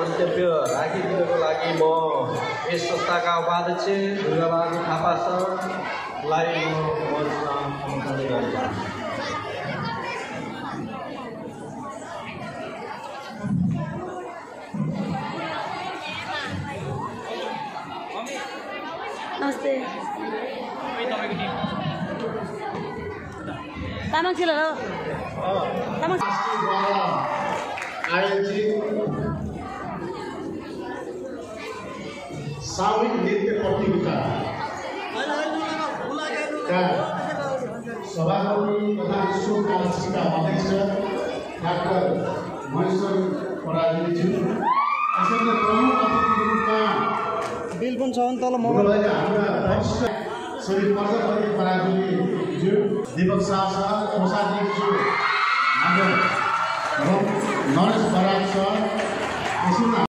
मन्तव्य राखिदिनको लागि म यस संस्थाका उपाध्यक्ष दुर्गाबहादुर थापा सरलाई म मञ्चमा आमन्त्रण गर्न चाहन्छु। नमस्ते तामाङ खेल हो तामाङ आयोजित सामूहिक नृत्य प्रतियोगिता का सभापति तथा विश्व कालका अध्यक्ष डाक्टर महेश्वर पराजुलीज्यू यसरी प्रमुख अतिथिको रूपमा बिल पनि छ नि तल हाम्रा श्री प्रजापति पराजुलीज्यू दीपक शाह कोषाध्यक्ष हाम्रो नरेश बराक सर